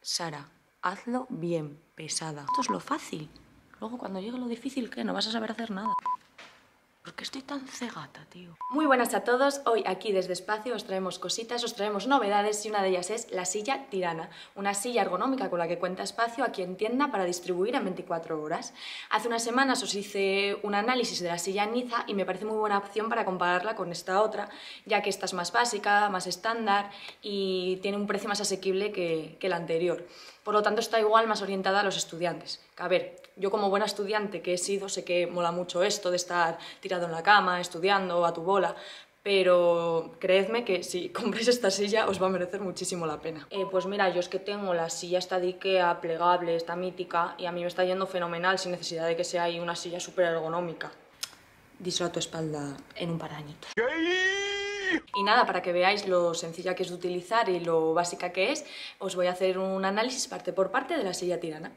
Sara, hazlo bien, pesada. Esto es lo fácil. Luego cuando llegue lo difícil, ¿qué? No vas a saber hacer nada. ¿Por qué estoy tan cegata, tío? Muy buenas a todos. Hoy aquí desde Espacio os traemos cositas, os traemos novedades y una de ellas es la silla Tirana, una silla ergonómica con la que cuenta Espacio aquí en tienda para distribuir en 24 horas. Hace unas semanas os hice un análisis de la silla Niza y me parece muy buena opción para compararla con esta otra, ya que esta es más básica, más estándar y tiene un precio más asequible que la anterior. Por lo tanto, está igual más orientada a los estudiantes. A ver, yo como buena estudiante que he sido, sé que mola mucho esto de estar tirado en la cama, estudiando a tu bola, pero creedme que si compráis esta silla os va a merecer muchísimo la pena. Pues mira, yo es que tengo la silla esta de Ikea, plegable, esta mítica, y a mí me está yendo fenomenal sin necesidad de que sea ahí una silla súper ergonómica. Díselo a tu espalda en un par de añitos. Y nada, para que veáis lo sencilla que es de utilizar y lo básica que es, os voy a hacer un análisis parte por parte de la silla Tirana.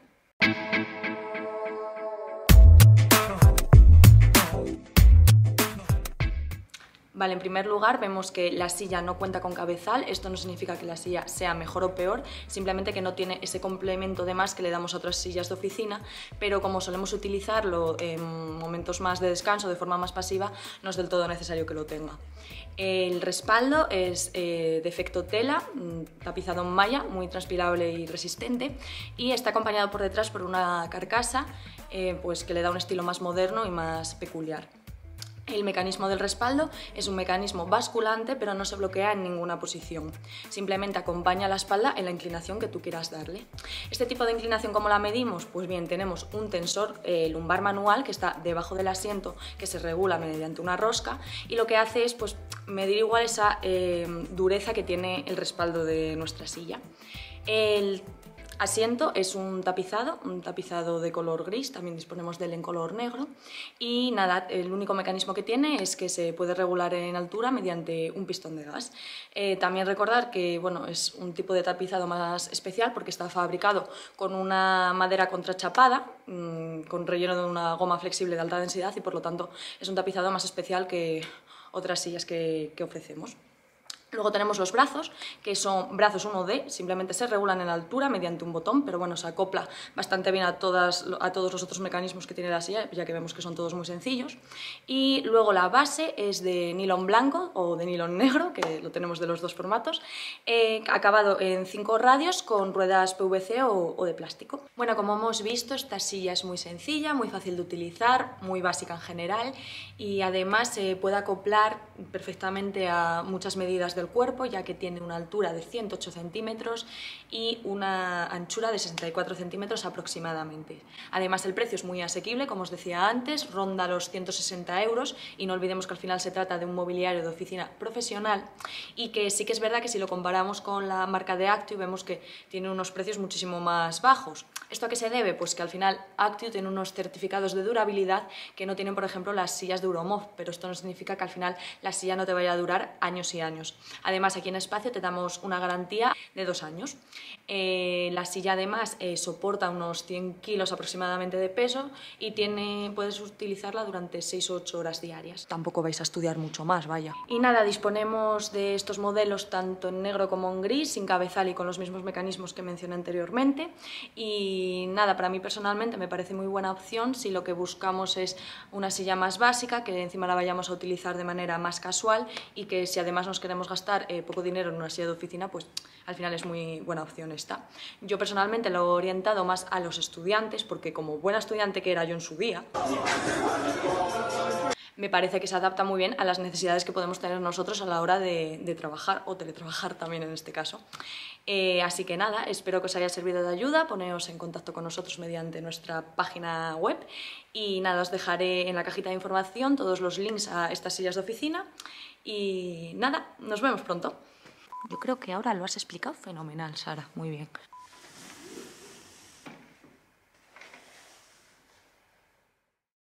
Vale, en primer lugar vemos que la silla no cuenta con cabezal. Esto no significa que la silla sea mejor o peor, simplemente que no tiene ese complemento de más que le damos a otras sillas de oficina, pero como solemos utilizarlo en momentos más de descanso, de forma más pasiva, no es del todo necesario que lo tenga. El respaldo es de efecto tela, tapizado en malla, muy transpirable y resistente, y está acompañado por detrás por una carcasa pues que le da un estilo más moderno y más peculiar. El mecanismo del respaldo es un mecanismo basculante, pero no se bloquea en ninguna posición. Simplemente acompaña a la espalda en la inclinación que tú quieras darle. Este tipo de inclinación, ¿cómo la medimos? Pues bien, tenemos un tensor lumbar manual que está debajo del asiento, que se regula mediante una rosca, y lo que hace es pues, medir igual esa dureza que tiene el respaldo de nuestra silla. El asiento es un tapizado de color gris, también disponemos de él en color negro, y nada, el único mecanismo que tiene es que se puede regular en altura mediante un pistón de gas. También recordar que bueno, es un tipo de tapizado más especial porque está fabricado con una madera contrachapada, con relleno de una goma flexible de alta densidad, y por lo tanto es un tapizado más especial que otras sillas que ofrecemos. Luego tenemos los brazos, que son brazos 1D, simplemente se regulan en altura mediante un botón, pero bueno, se acopla bastante bien a todos los otros mecanismos que tiene la silla, ya que vemos que son todos muy sencillos. Y luego la base es de nylon blanco o de nylon negro, que lo tenemos de los dos formatos, acabado en 5 radios con ruedas PVC o de plástico. Bueno, como hemos visto, esta silla es muy sencilla, muy fácil de utilizar, muy básica en general, y además se puede acoplar perfectamente a muchas medidas del cuerpo, ya que tiene una altura de 108 centímetros y una anchura de 64 centímetros aproximadamente. Además, el precio es muy asequible, como os decía antes, ronda los 160 euros, y no olvidemos que al final se trata de un mobiliario de oficina profesional, y que sí que es verdad que si lo comparamos con la marca de Actio vemos que tiene unos precios muchísimo más bajos. ¿Esto a qué se debe? Pues que al final Actio tiene unos certificados de durabilidad que no tienen, por ejemplo, las sillas de Euromov, pero esto no significa que al final la silla no te vaya a durar años y años. Además, aquí en Espacio te damos una garantía de 2 años. La silla además soporta unos 100 kilos aproximadamente de peso y puedes utilizarla durante 6 o 8 horas diarias. Tampoco vais a estudiar mucho más, vaya. Y nada, disponemos de estos modelos tanto en negro como en gris, sin cabezal y con los mismos mecanismos que mencioné anteriormente. Y nada, para mí personalmente me parece muy buena opción si lo que buscamos es una silla más básica, que encima la vayamos a utilizar de manera más casual, y que si además nos queremos gastar poco dinero en una silla de oficina, pues al final es muy buena opción esta. Yo personalmente lo he orientado más a los estudiantes, porque como buena estudiante que era yo en su día, me parece que se adapta muy bien a las necesidades que podemos tener nosotros a la hora de trabajar o teletrabajar también en este caso. Así que nada, espero que os haya servido de ayuda. Poneos en contacto con nosotros mediante nuestra página web, y nada, os dejaré en la cajita de información todos los links a estas sillas de oficina, y nada, nos vemos pronto. Yo creo que ahora lo has explicado fenomenal, Sara, muy bien.